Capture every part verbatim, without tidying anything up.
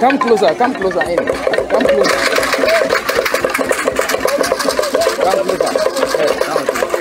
come closer, come closer in. Come closer. Come closer. Yes, now it's good.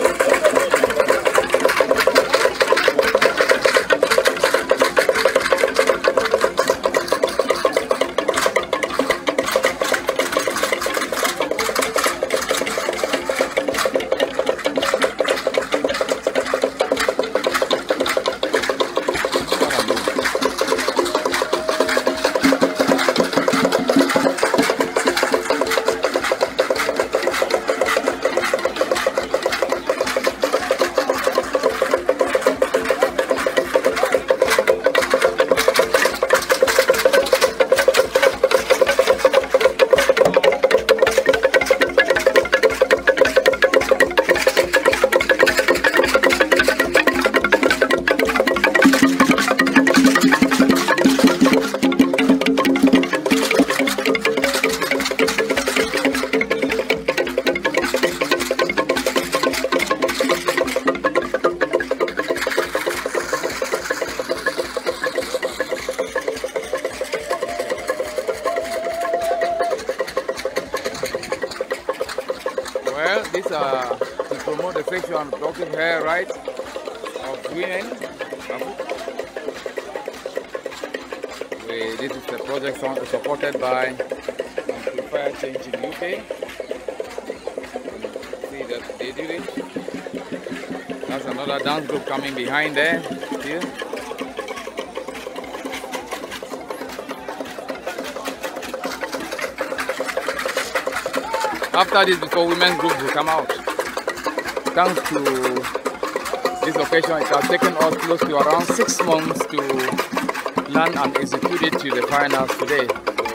Well, these are to promote the sexual and reproductive health rights of women. We, this is a project supported by Amplifier Change in U K. See that they did it. That's another dance group coming behind there. Here. After this, before women's groups will come out. Thanks to this occasion, it has taken us close to around six months to plan and execute it to the finals today.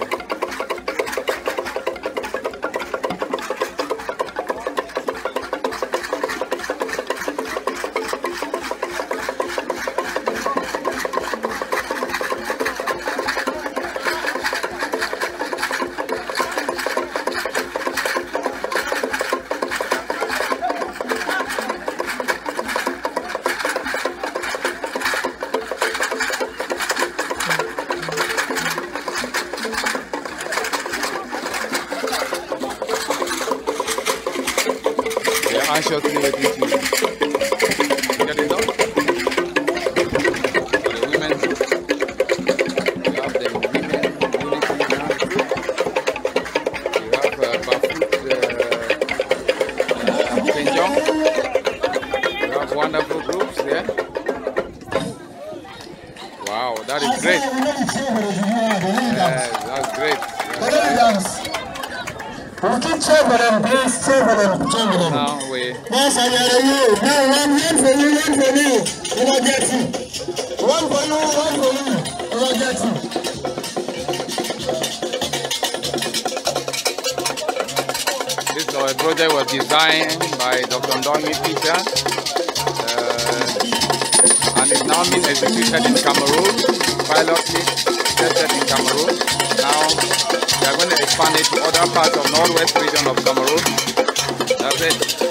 Anxiously waiting to get it done. For the women, we have the women unity dance group. We have uh, Bafoot uh, uh, Penjong. We have wonderful groups there. Wow, that is great. Yes, that's great. That's great. We'll keep traveling, please, traveling, traveling. Now we. Yes, I hear you. Now one hand for you, one for me. You don't get it. One for you, one for me. You don't get it. This uh, project was designed by Doctor Ndongi Peter uh, and is now being executed in Cameroon, pilotly tested in Cameroon. Now we are going to expand it to other parts of northwest region of Cameroon. That's it.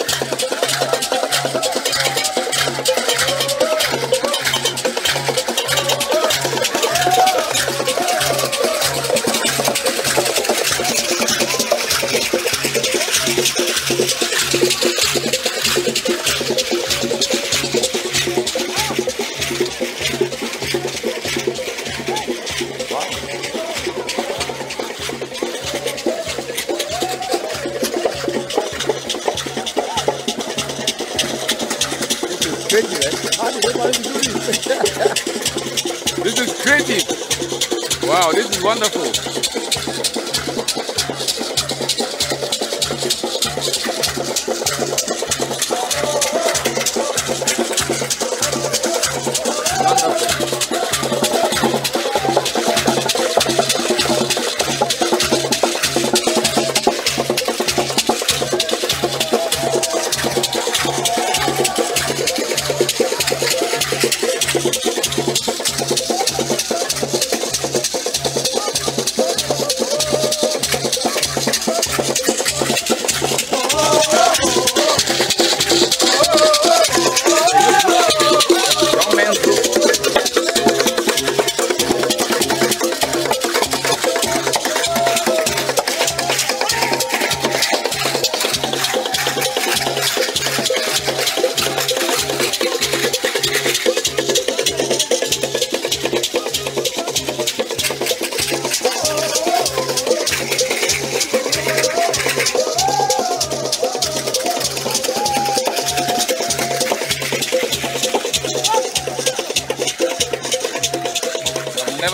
This is creative. Wow, this is wonderful.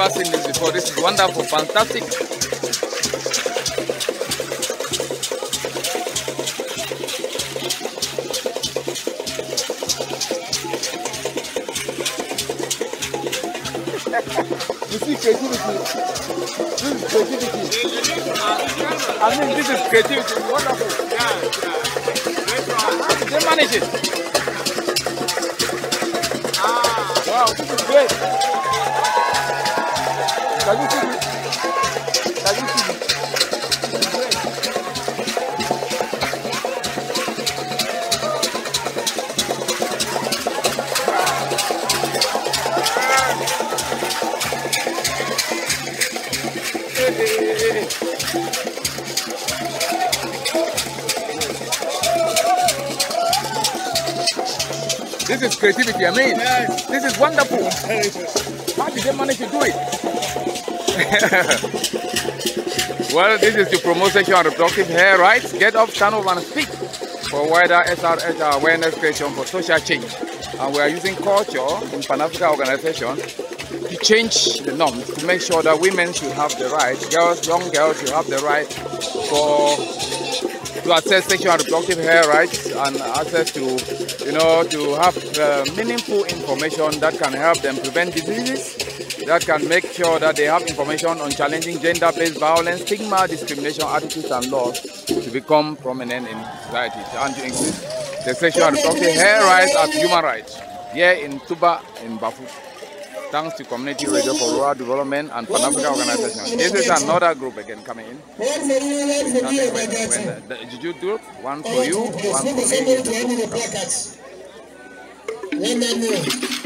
never seen this before. This is wonderful, fantastic. You see creativity. This is creativity. I mean, this is creativity. Wonderful. Yeah, yeah. How did they manage it? Ah, Wow, this is great. Can you see it? Can you see it? This is great. Hey, hey, hey, hey. This is creativity, I mean. yes. This is wonderful. Very good. How did they manage to do it? Well, this is to promote sexual and reproductive health rights. Get up, stand up and speak for wider S R H R awareness creation for social change. And we are using culture in Pan-African organization to change the norms, to make sure that women should have the right, girls, young girls should have the right for to access sexual and reproductive health rights and access to, you know, to have uh, meaningful information that can help them prevent diseases, that can make sure that they have information on challenging gender-based violence, stigma, discrimination, attitudes and laws to become prominent in society and to include the sexual and reproductive health rights as human rights here in Tuba, in Bafu. Thanks to Community Radio for Rural Development and Pan-African Organization. This is another group again coming in. One for you, one for me, When, when the, the Juju group, one for you, one for me. the placards. Let them know.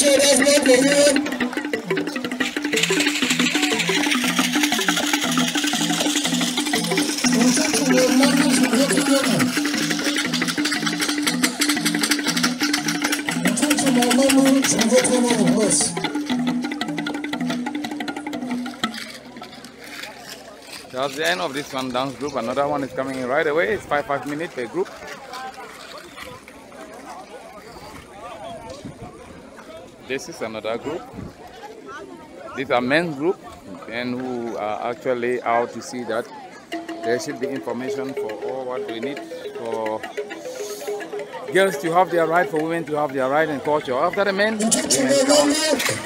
sure that's not the one. That's the end of this one dance group. Another one is coming in right away. It's five five minutes per group. This is another group. These are men's group, and who are actually out to see that there should be information for all what we need for girls to have their right, for women to have their right in culture. After the men, women come.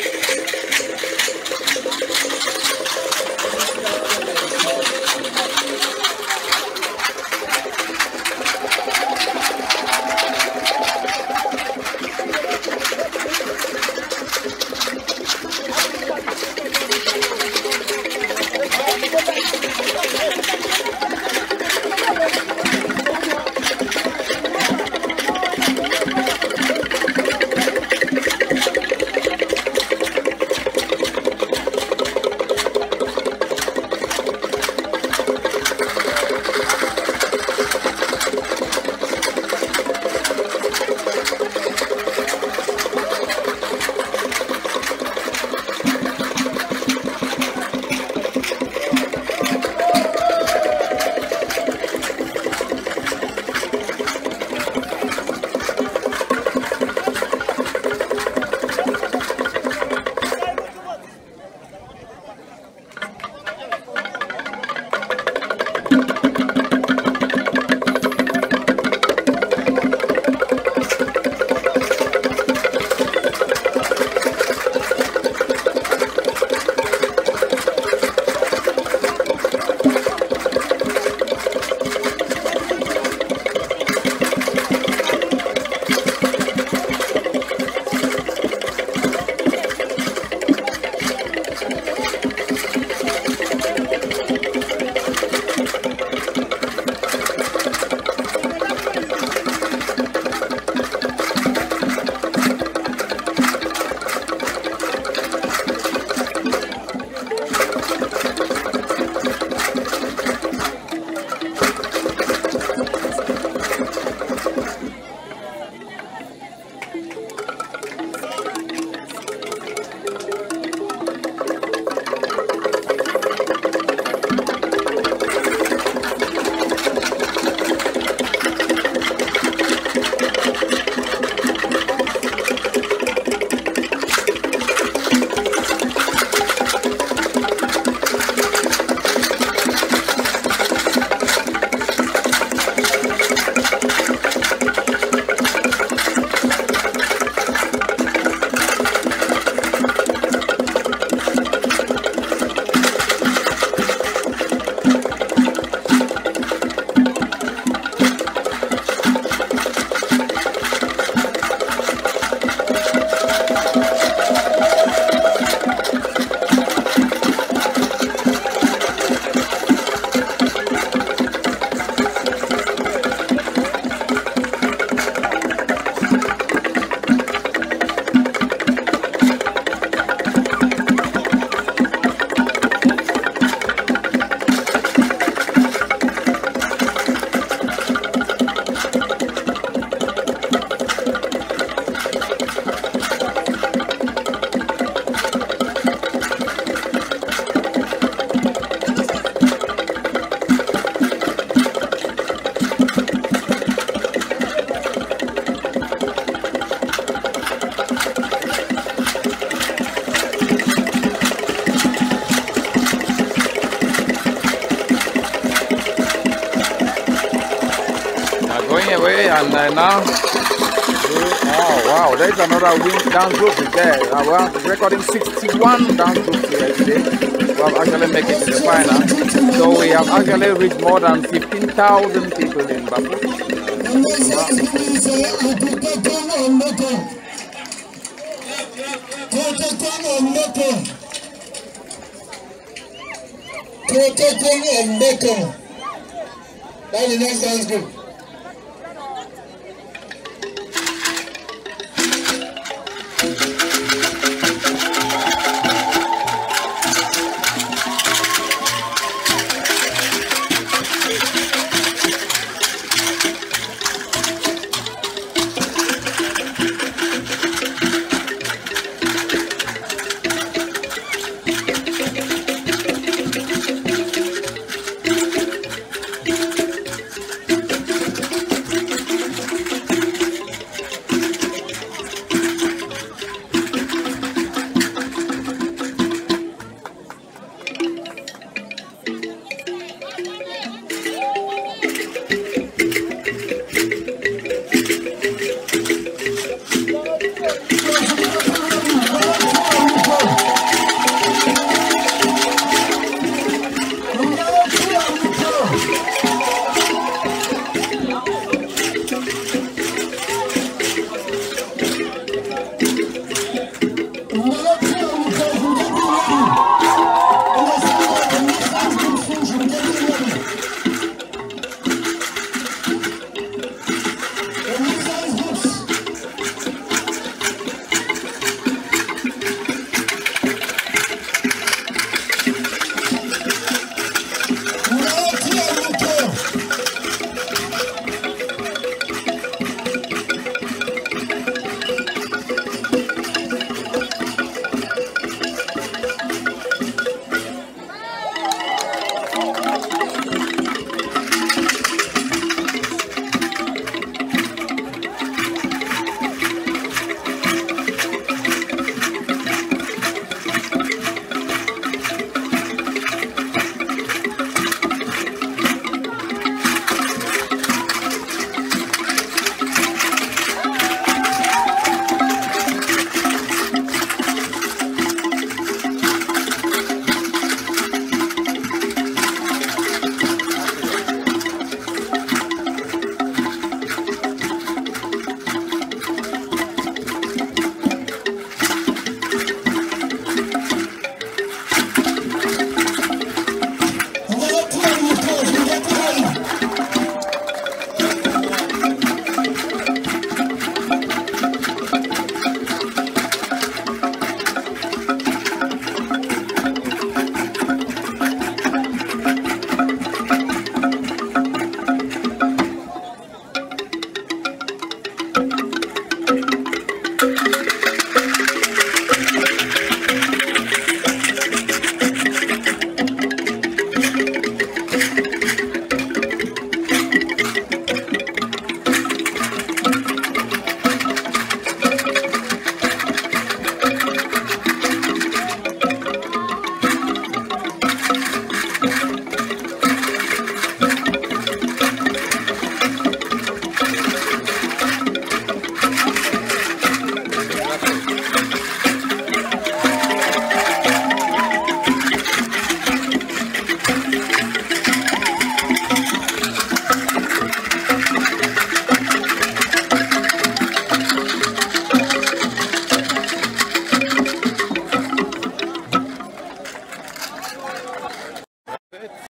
Away and uh, now, oh wow, there's another win dance group there. Uh, we're recording sixty-one dance groups here today. We have actually made it to the final. So we have actually reached more than fifteen thousand people in Bapu. That's the next dance group.